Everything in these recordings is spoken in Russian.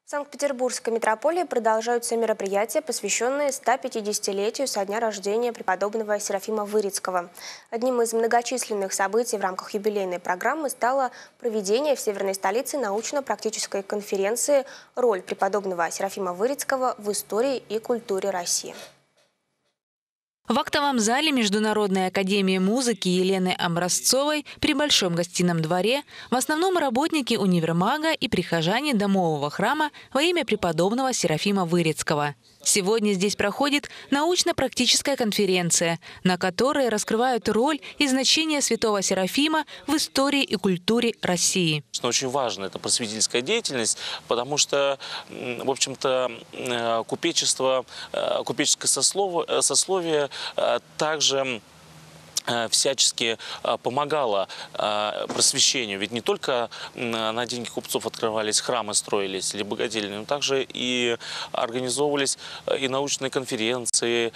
В Санкт-Петербургской метрополии продолжаются мероприятия, посвященные 150-летию со дня рождения преподобного Серафима Вырицкого. Одним из многочисленных событий в рамках юбилейной программы стало проведение в северной столице научно-практической конференции «Роль преподобного Серафима Вырицкого в истории и культуре России». В актовом зале Международной академии музыки Елены Образцовой при Большом гостином дворе в основном работники универмага и прихожане домового храма во имя преподобного Серафима Вырицкого. Сегодня здесь проходит научно-практическая конференция, на которой раскрывают роль и значение святого Серафима в истории и культуре России. Очень важна эта просветительская деятельность, потому что, в общем-то, купеческое сословие также всячески помогала просвещению. Ведь не только на деньги купцов открывались храмы, строились или богадельни, но также и организовывались и научные конференции,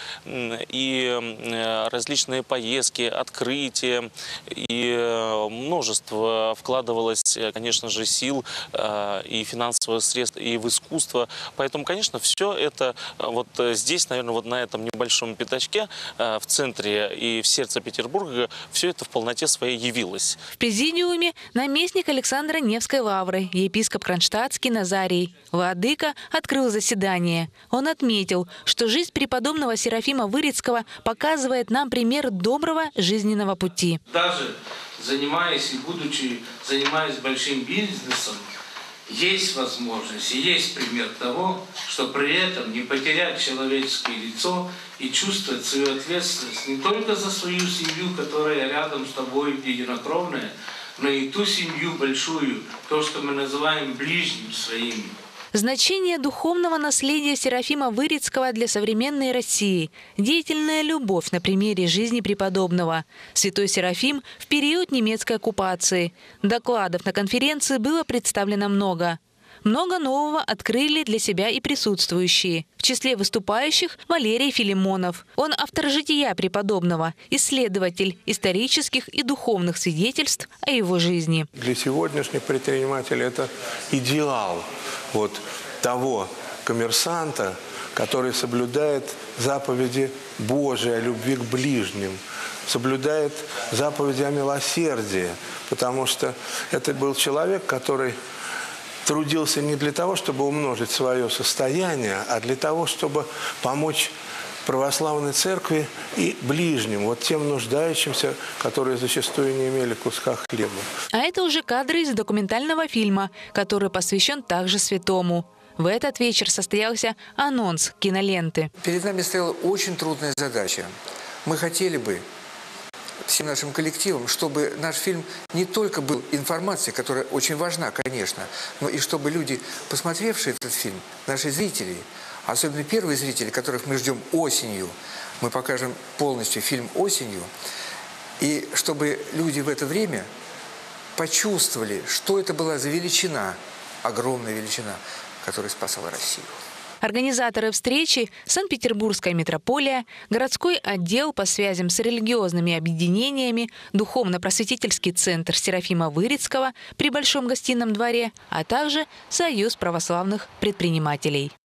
и различные поездки, открытия, и множество вкладывалось, конечно же, сил и финансовых средств, и в искусство. Поэтому, конечно, все это вот здесь, наверное, вот на этом небольшом пятачке в центре и в сердце Петербурга все это в полноте своей явилось. В президиуме наместник Александра Невской лавры, епископ Кронштадтский Назарий. Владыка открыл заседание. Он отметил, что жизнь преподобного Серафима Вырицкого показывает нам пример доброго жизненного пути. Даже занимаясь большим бизнесом, есть возможность и есть пример того, что при этом не потерять человеческое лицо и чувствовать свою ответственность не только за свою семью, которая рядом с тобой единокровная, но и ту семью большую, то, что мы называем ближним своим. Значение духовного наследия Серафима Вырицкого для современной России. Деятельная любовь на примере жизни преподобного. Святой Серафим в период немецкой оккупации. Докладов на конференции было представлено много. Много нового открыли для себя и присутствующие. В числе выступающих Валерий Филимонов. Он автор жития преподобного, исследователь исторических и духовных свидетельств о его жизни. Для сегодняшних предпринимателей это идеал того коммерсанта, который соблюдает заповеди Божии о любви к ближним, соблюдает заповеди о милосердии, потому что это был человек, который трудился не для того, чтобы умножить свое состояние, а для того, чтобы помочь православной церкви и ближним, вот тем нуждающимся, которые зачастую не имели куска хлеба. А это уже кадры из документального фильма, который посвящен также святому. В этот вечер состоялся анонс киноленты. Перед нами стояла очень трудная задача. Мы хотели бы всем нашим коллективам, чтобы наш фильм не только был информацией, которая очень важна, конечно, но и чтобы люди, посмотревшие этот фильм, наши зрители, особенно первые зрители, которых мы ждем осенью, мы покажем полностью фильм осенью, и чтобы люди в это время почувствовали, что это была за величина, огромная величина, которая спасала Россию. Организаторы встречи – Санкт-Петербургская метрополия, городской отдел по связям с религиозными объединениями, духовно-просветительский центр Серафима Вырицкого при Большом гостином дворе, а также Союз православных предпринимателей.